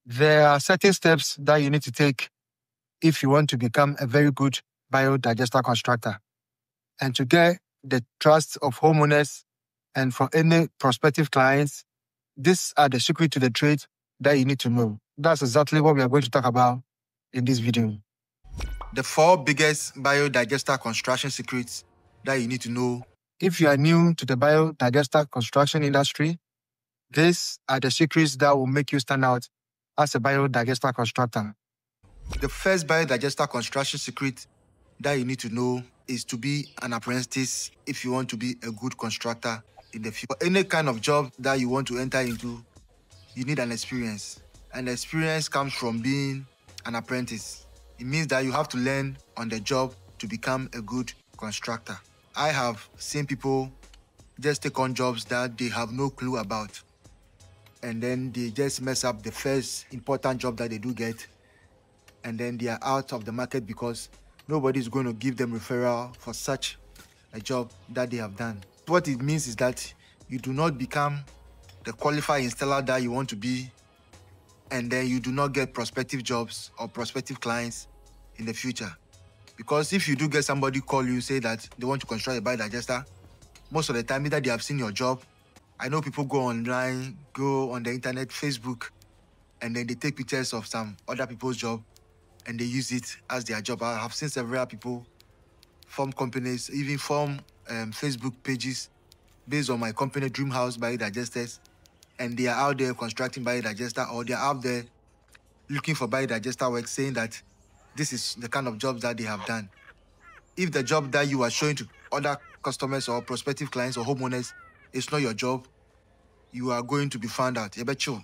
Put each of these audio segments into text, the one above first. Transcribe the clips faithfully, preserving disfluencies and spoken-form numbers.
There are certain steps that you need to take if you want to become a very good biodigester constructor. And to get the trust of homeowners and for any prospective clients, these are the secret to the trade that you need to know. That's exactly what we are going to talk about in this video. The four biggest biodigester construction secrets that you need to know. If you are new to the biodigester construction industry, these are the secrets that will make you stand out as a biodigester constructor. The first biodigester construction secret that you need to know is to be an apprentice if you want to be a good constructor in the future. For any kind of job that you want to enter into, you need an experience. And the experience comes from being an apprentice. It means that you have to learn on the job to become a good constructor. I have seen people just take on jobs that they have no clue about. And then they just mess up the first important job that they do get. And then they are out of the market because nobody is going to give them referral for such a job that they have done. What it means is that you do not become the qualified installer that you want to be, and then you do not get prospective jobs or prospective clients in the future. Because if you do get somebody call you, say that they want to construct a biodigester, most of the time either they have seen your job. I know people go online, go on the internet, Facebook, and then they take pictures of some other people's job and they use it as their job. I have seen several people form companies, even form um, Facebook pages based on my company, Dream House Biodigesters, and they are out there constructing biodigester, or they are out there looking for biodigester work, saying that this is the kind of jobs that they have done. If the job that you are showing to other customers or prospective clients or homeowners is not your job, you are going to be found out.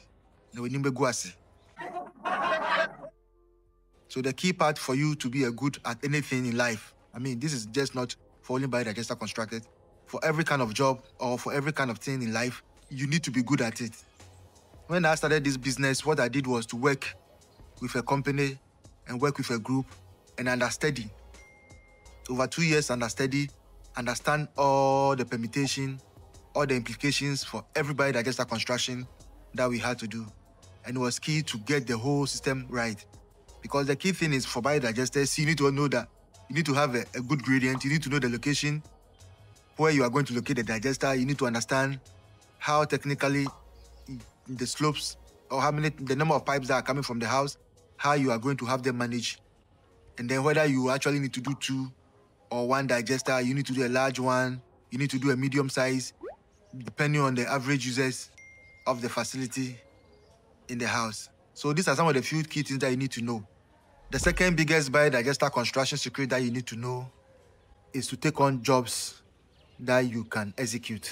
So the key part for you to be a good at anything in life, I mean, this is just not for only biodigester constructed. For every kind of job or for every kind of thing in life, you need to be good at it. When I started this business, what I did was to work with a company and work with a group and understudy. Over two years, understudy, understand all the permutation, all the implications for every biodigester construction that we had to do. And it was key to get the whole system right. Because the key thing is for biodigesters, you need to know that you need to have a, a good gradient, you need to know the location where you are going to locate the digester, you need to understand how technically the slopes or how many, the number of pipes that are coming from the house, how you are going to have them managed. And then whether you actually need to do two or one digester, you need to do a large one, you need to do a medium size, depending on the average users of the facility in the house. So these are some of the few key things that you need to know. The second biggest biodigester construction secret that you need to know is to take on jobs that you can execute.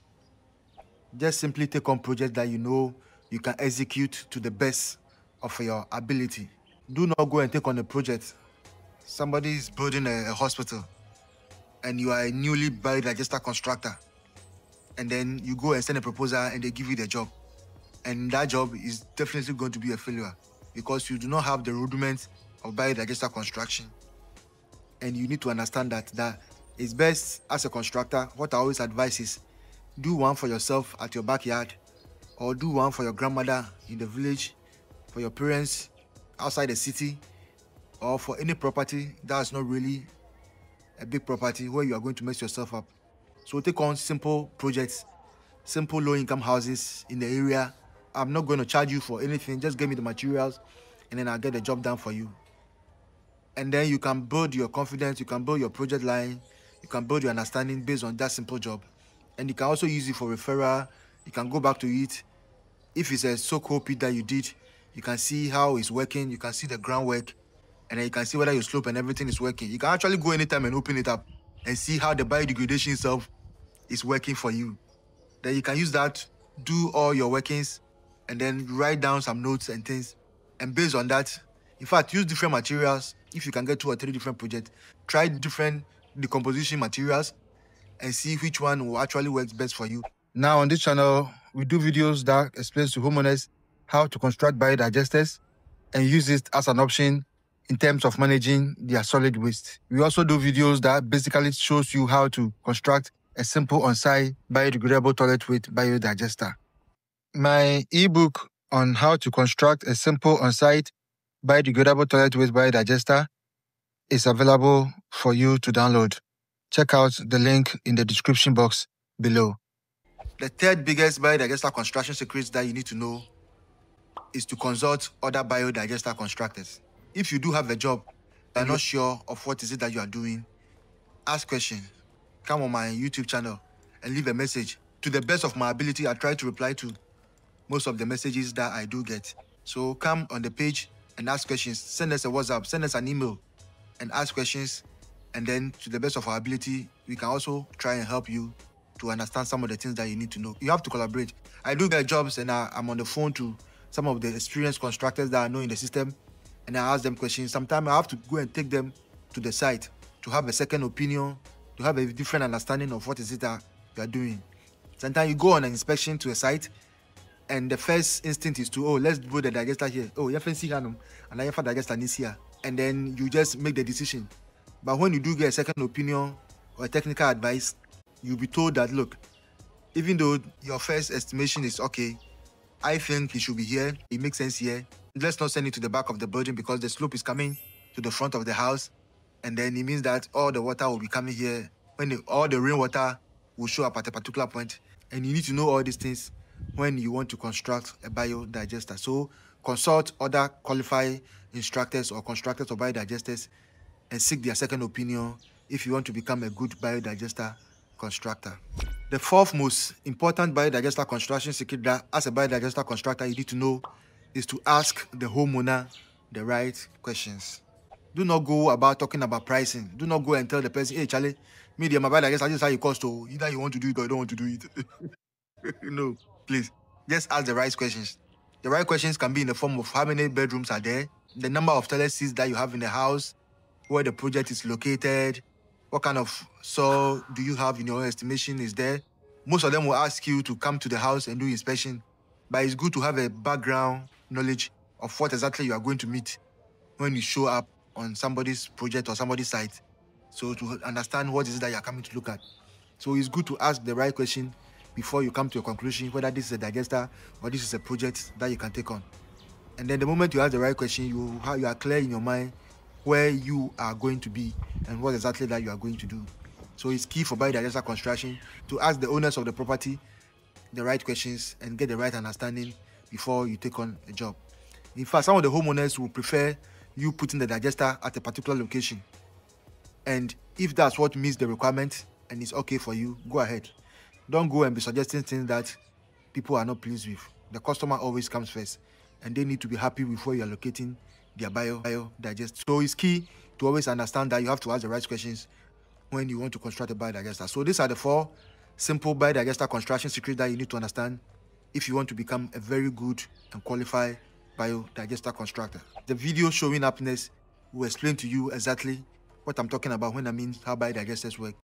Just simply take on projects that you know you can execute to the best of your ability. Do not go and take on a project. Somebody is building a, a hospital and you are a newly biodigester constructor. And then you go and send a proposal and they give you the job. And that job is definitely going to be a failure because you do not have the rudiments of biodigester construction. And you need to understand that, that it's best as a constructor, what I always advise is do one for yourself at your backyard, or do one for your grandmother in the village, for your parents outside the city, or for any property that's not really a big property where you are going to mess yourself up. So take on simple projects, simple low-income houses in the area. I'm not going to charge you for anything. Just give me the materials and then I'll get the job done for you. And then you can build your confidence, you can build your project line, you can build your understanding based on that simple job. And you can also use it for referral. You can go back to it. If it's a so-called pit that you did, you can see how it's working, you can see the groundwork, and then you can see whether your slope and everything is working. You can actually go anytime and open it up and see how the biodegradation itself is working for you. Then you can use that, do all your workings, and then write down some notes and things. And based on that, in fact, use different materials. If you can get two or three different projects, try different decomposition materials and see which one will actually work best for you. Now on this channel, we do videos that explains to homeowners how to construct biodigesters and use it as an option in terms of managing their solid waste. We also do videos that basically shows you how to construct a simple on-site biodegradable toilet with biodigester. My ebook on how to construct a simple on-site biodegradable toilet waste biodigester is available for you to download. Check out the link in the description box below. The third biggest biodigester construction secret that you need to know is to consult other biodigester constructors. If you do have a job and you're not sure of what is it that you are doing, ask questions. Come on my YouTube channel and leave a message. To the best of my ability, I try to reply to most of the messages that I do get. So come on the page and ask questions. Send us a WhatsApp, send us an email and ask questions. And then to the best of our ability, we can also try and help you to understand some of the things that you need to know. You have to collaborate. I do get jobs and I, I'm on the phone to some of the experienced constructors that I know in the system and I ask them questions. Sometimes I have to go and take them to the site to have a second opinion, to have a different understanding of what is it that you are doing. Sometimes you go on an inspection to a site and the first instinct is to, oh, let's put the digester here. Oh, you have see and I have a digester this here. And then you just make the decision. But when you do get a second opinion or a technical advice, you'll be told that, look, even though your first estimation is okay, I think it should be here, it makes sense here. Let's not send it to the back of the building because the slope is coming to the front of the house. And then it means that all the water will be coming here when the, all the rainwater will show up at a particular point. And you need to know all these things when you want to construct a biodigester. So consult other qualified instructors or constructors of biodigesters and seek their second opinion if you want to become a good biodigester constructor. The fourth most important biodigester construction secret that as a biodigester constructor you need to know is to ask the homeowner the right questions. Do not go about talking about pricing. Do not go and tell the person, hey, Charlie, me, my biodigester, this is how you cost. Oh, either you want to do it or you don't want to do it. No, please. Just ask the right questions. The right questions can be in the form of how many bedrooms are there, the number of toilet seats that you have in the house, where the project is located, what kind of soil do you have in your estimation is there. Most of them will ask you to come to the house and do inspection, but it's good to have a background knowledge of what exactly you are going to meet when you show up on somebody's project or somebody's site. So to understand what is it that you're coming to look at. So it's good to ask the right question before you come to a conclusion, whether this is a digester or this is a project that you can take on. And then the moment you ask the right question, you, you are clear in your mind where you are going to be and what exactly that you are going to do. So it's key for biodigester construction to ask the owners of the property the right questions and get the right understanding before you take on a job. In fact, some of the homeowners will prefer you putting the digester at a particular location. And if that's what meets the requirement and it's okay for you, go ahead. Don't go and be suggesting things that people are not pleased with. The customer always comes first and they need to be happy with where you're locating their bio, bio digester. So it's key to always understand that you have to ask the right questions when you want to construct a biodigester. So these are the four simple biodigester construction secrets that you need to understand if you want to become a very good and qualified biodigester constructor. The video showing up next will explain to you exactly what I'm talking about when I mean how biodigesters work.